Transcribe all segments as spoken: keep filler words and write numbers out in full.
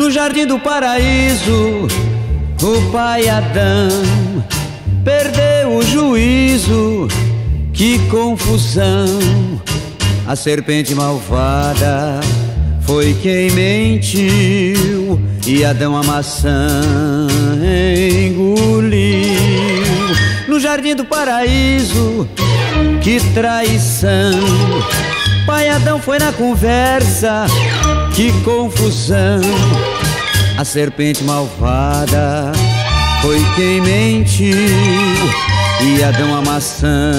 No jardim do paraíso, o pai Adão perdeu o juízo. Que confusão! A serpente malvada foi quem mentiu e Adão a maçã engoliu. No jardim do paraíso, que traição! Pai Adão foi na conversa, que confusão! A serpente malvada foi quem mentiu e Adão a maçã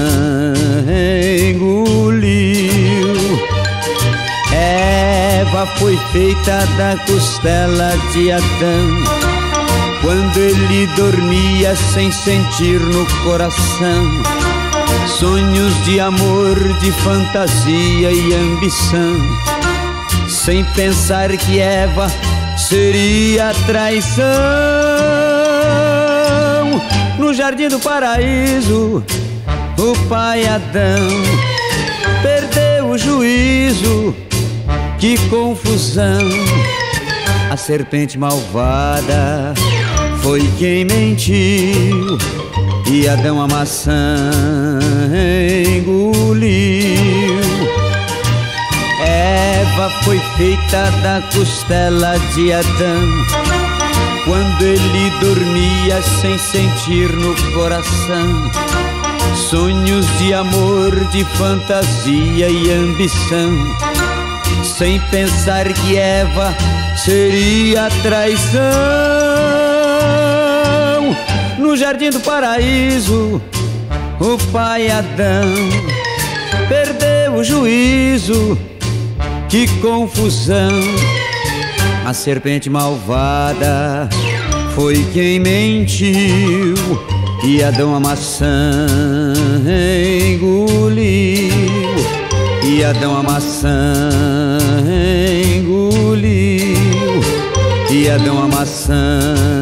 engoliu. Eva foi feita da costela de Adão, quando ele dormia sem sentir no coração sonhos de amor, de fantasia e ambição, sem pensar que Eva seria traição. No jardim do paraíso, o pai Adão perdeu o juízo. Que confusão! A serpente malvada foi quem mentiu e Adão a maçã engoliu. Eva foi feita da costela de Adão, quando ele dormia sem sentir no coração sonhos de amor, de fantasia e ambição, sem pensar que Eva seria traição. No jardim do paraíso, o pai Adão perdeu o juízo. Que confusão! A serpente malvada foi quem mentiu e Adão a maçã engoliu. E Adão a maçã engoliu. E Adão a maçã